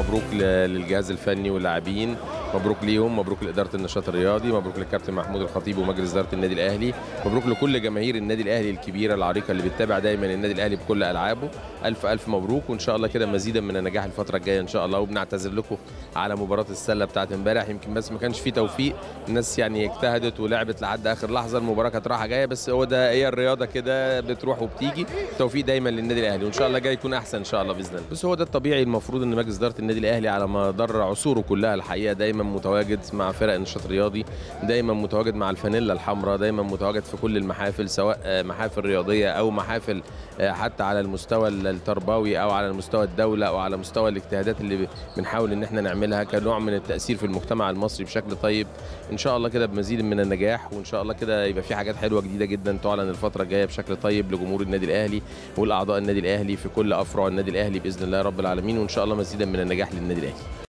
مبروك للجهاز الفني واللاعبين، مبروك ليهم، مبروك لإدارة النشاط الرياضي، مبروك للكابتن محمود الخطيب ومجلس إدارة النادي الأهلي، مبروك لكل جماهير النادي الأهلي الكبيرة العريقة اللي بتتابع دايما النادي الأهلي بكل ألعابه. ألف ألف مبروك، وإن شاء الله كده مزيدا من النجاح الفترة الجاية إن شاء الله. وبنعتذر لكم على مباراة السلة بتاعت امبارح، يمكن بس ما كانش فيه توفيق، الناس يعني اجتهدت ولعبت لحد آخر لحظة، المباراة كانت رايحة جاية، بس هو ده هي الرياضة كده بتروح وبتيجي. التوفيق دايما للنادي الأهلي، وإن شاء الله جاي يكون أحسن إن شاء الله بإذن الله. بس هو ده الطبيعي، المفروض إن مجلس إدارة النادي الأهلي على مدار عصوره كلها الحقيقة دايما متواجد مع فرق النشاط الرياضي، دايما متواجد مع الفانيلا الحمراء، دايما متواجد في كل المحافل، سواء محافل رياضيه او محافل حتى على المستوى التربوي او على مستوى الدوله او على مستوى الاجتهادات اللي بنحاول ان احنا نعملها كنوع من التاثير في المجتمع المصري بشكل طيب. ان شاء الله كده بمزيد من النجاح، وان شاء الله كده يبقى في حاجات حلوه جديده جدا تعلن الفتره الجايه بشكل طيب لجمهور النادي الاهلي والاعضاء النادي الاهلي في كل افرع النادي الاهلي باذن الله رب العالمين، وان شاء الله مزيدا من النجاح للنادي الاهلي.